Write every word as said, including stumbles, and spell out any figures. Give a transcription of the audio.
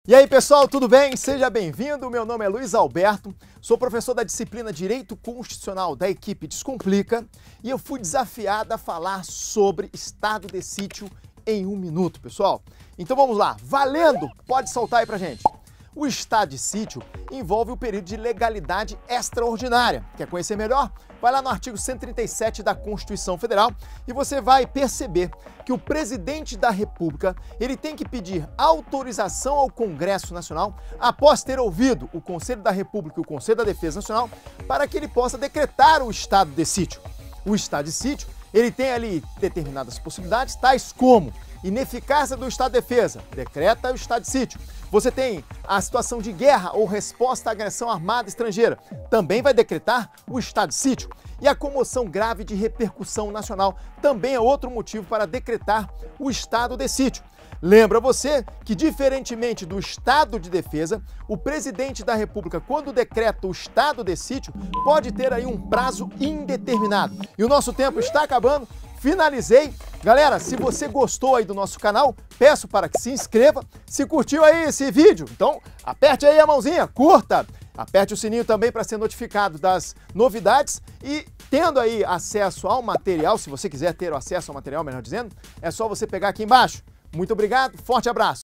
E aí, pessoal, tudo bem? Seja bem-vindo. Meu nome é Luiz Alberto, sou professor da disciplina Direito Constitucional da equipe Descomplica e eu fui desafiado a falar sobre estado de sítio em um minuto, pessoal. Então vamos lá, valendo! Pode soltar aí pra gente. O estado de sítio envolve o período de legalidade extraordinária. Quer conhecer melhor? Vai lá no artigo cento e trinta e sete da Constituição Federal e você vai perceber que o presidente da República ele tem que pedir autorização ao Congresso Nacional após ter ouvido o Conselho da República e o Conselho da Defesa Nacional para que ele possa decretar o estado de sítio. O estado de sítio ele tem ali determinadas possibilidades, tais como ineficácia do estado de defesa, decreta o estado de sítio. Você tem a situação de guerra ou resposta à agressão armada estrangeira, também vai decretar o estado de sítio. E a comoção grave de repercussão nacional também é outro motivo para decretar o estado de sítio. Lembra você que, diferentemente do estado de defesa, o presidente da República, quando decreta o estado de sítio, pode ter aí um prazo indeterminado. E o nosso tempo está acabando. Finalizei. Galera, se você gostou aí do nosso canal, peço para que se inscreva. Se curtiu aí esse vídeo, então aperte aí a mãozinha, curta. Aperte o sininho também para ser notificado das novidades e tendo aí acesso ao material, se você quiser ter o acesso ao material, melhor dizendo, é só você pegar aqui embaixo. Muito obrigado, forte abraço.